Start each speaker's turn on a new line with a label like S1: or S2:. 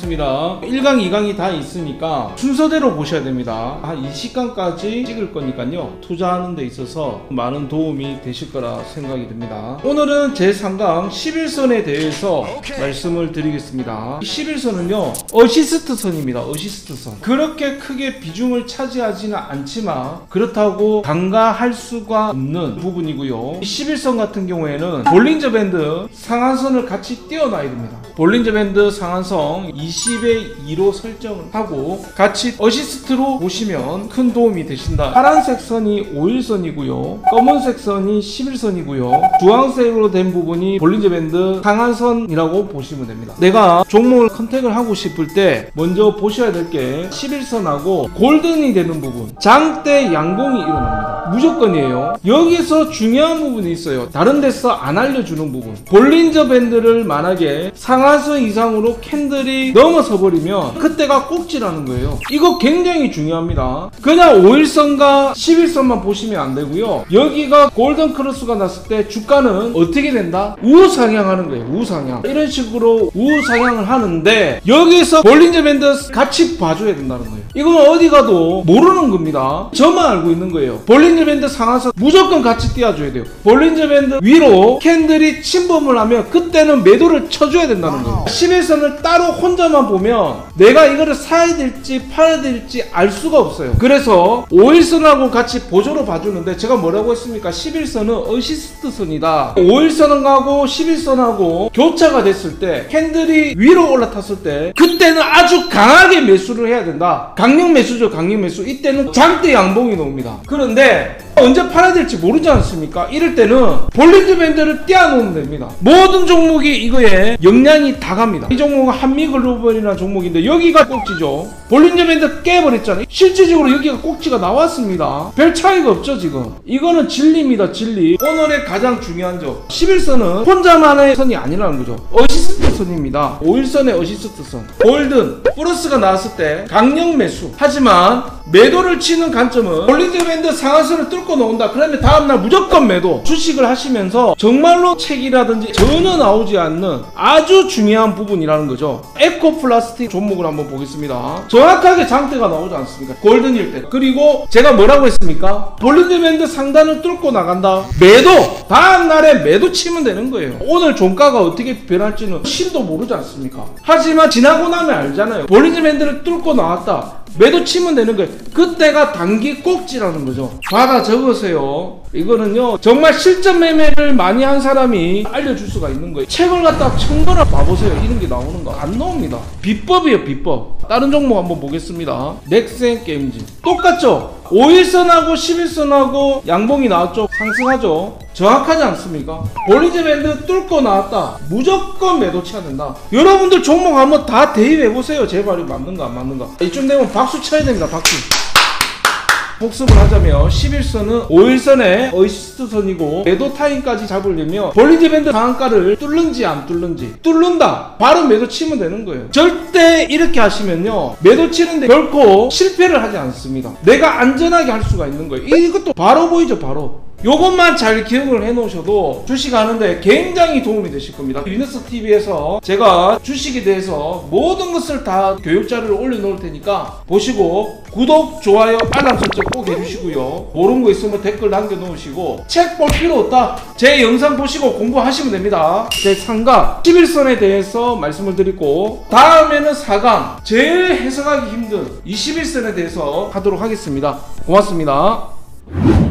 S1: 반갑습니다. 1강, 2강이 다 있으니까 순서대로 보셔야 됩니다. 한 20강까지 찍을 거니까요. 투자하는 데 있어서 많은 도움이 되실 거라 생각이 듭니다. 오늘은 제3강 11선에 대해서 말씀을 드리겠습니다. 11선은요, 어시스트선입니다. 어시스트선. 그렇게 크게 비중을 차지하지는 않지만 그렇다고 간과할 수가 없는 부분이고요. 11선 같은 경우에는 볼린저 밴드 상한선을 같이 띄워놔야 됩니다. 볼린저 밴드 상한선 20의 2로 설정을 하고 같이 어시스트로 보시면 큰 도움이 되신다. 파란색 선이 5일선이고요. 검은색 선이 11선이고요. 주황색으로 된 부분이 볼린저 밴드 상한선이라고 보시면 됩니다. 내가 종목을 컨택을 하고 싶을 때 먼저 보셔야 될 게 11선하고 골든이 되는 부분, 장대 양봉이 일어납니다. 무조건이에요. 여기서 중요한 부분이 있어요. 다른 데서 안 알려주는 부분. 볼린저 밴드를 만약에 상한선 이상으로 캔들이 넘어서 버리면 그때가 꼭지라는 거예요. 이거 굉장히 중요합니다. 그냥 5일선과 11선만 보시면 안 되고요. 여기가 골든 크로스가 났을 때 주가는 어떻게 된다? 우상향하는 거예요. 우상향. 이런 식으로 우상향을 하는데 여기서 볼린저 밴드 같이 봐줘야 된다는 거예요. 이건 어디 가도 모르는 겁니다. 저만 알고 있는 거예요. 볼린저 밴드 상한선 무조건 같이 띄워줘야 돼요. 볼린저 밴드 위로 캔들이 침범을 하면 그때는 매도를 쳐줘야 된다는 거예요. 11선을 따로 혼자만 보면 내가 이거를 사야 될지 팔아야 될지 알 수가 없어요. 그래서 5일선하고 같이 보조로 봐주는데 제가 뭐라고 했습니까? 11선은 어시스트선이다. 5일선하고 11선하고 교차가 됐을 때 캔들이 위로 올라탔을 때 그때는 아주 강하게 매수를 해야 된다. 강력 매수죠. 강력 매수. 이때는 장대 양봉이 나옵니다. 그런데 언제 팔아야 될지 모르지 않습니까? 이럴 때는 볼린저 밴드를 띄워놓으면 됩니다. 모든 종목이 이거에 영향이 다 갑니다. 이 종목은 한미글로벌이라는 종목인데 여기가 꼭지죠. 볼린저 밴드 깨버렸잖아요. 실질적으로 여기가 꼭지가 나왔습니다. 별 차이가 없죠 지금. 이거는 진리입니다. 진리. 오늘의 가장 중요한 점, 11선은 혼자만의 선이 아니라는 거죠. 어시스트 선입니다. 5일선의 어시스트 선. 골든 플러스가 나왔을 때 강력 매수. 하지만 매도를 치는 관점은 볼린저 밴드 상한선을 뚫고 나온다. 그러면 다음날 무조건 매도. 주식을 하시면서 정말로 책이라든지 전혀 나오지 않는 아주 중요한 부분이라는 거죠. 에코플라스틱 종목을 한번 보겠습니다. 정확하게 장대가 나오지 않습니까? 골든일 때. 그리고 제가 뭐라고 했습니까? 볼린저 밴드 상단을 뚫고 나간다. 매도! 다음날에 매도 치면 되는 거예요. 오늘 종가가 어떻게 변할지는 신도 모르지 않습니까? 하지만 지나고 나면 알잖아요. 볼린저 밴드를 뚫고 나왔다. 매도 치면 되는 거예요. 그때가 단기 꼭지라는 거죠. 받아 적으세요. 이거는요 정말 실전 매매를 많이 한 사람이 알려줄 수가 있는 거예요. 책을 갖다 청거나 봐보세요. 이런 게 나오는 거 안 나옵니다. 비법이에요. 비법. 다른 종목 한번 보겠습니다. 넥센 게임즈 똑같죠? 5일선하고 11선하고 양봉이 나왔죠. 상승하죠. 정확하지 않습니까? 볼린저 밴드 뚫고 나왔다. 무조건 매도 쳐야 된다. 여러분들 종목 한번 다 대입해보세요. 제 말이 맞는가 안 맞는가. 이쯤 되면 박수 쳐야 됩니다. 박수. 복습을 하자면 11선은 5일선의 어시스트선이고 매도 타임까지 잡으려면 볼린저 밴드 상한가를 뚫는지 안 뚫는지 뚫는다. 바로 매도 치면 되는 거예요. 절대 이렇게 하시면요 매도 치는데 결코 실패를 하지 않습니다. 내가 안전하게 할 수가 있는 거예요. 이것도 바로 보이죠. 바로 요것만 잘 기억을 해 놓으셔도 주식하는데 굉장히 도움이 되실 겁니다. 위너스TV에서 제가 주식에 대해서 모든 것을 다 교육 자료를 올려 놓을 테니까 보시고 구독, 좋아요, 알람 설정 꼭 해주시고요. 모르는 거 있으면 댓글 남겨 놓으시고 책 볼 필요 없다. 제 영상 보시고 공부하시면 됩니다. 제 3강 11선에 대해서 말씀을 드리고 다음에는 4강 제일 해석하기 힘든 21선에 대해서 하도록 하겠습니다. 고맙습니다.